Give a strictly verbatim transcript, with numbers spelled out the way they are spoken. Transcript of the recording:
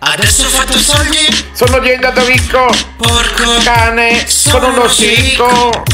Adesso ho fatto soldi, sono diventato ricco, porco cane, sono uno scicco.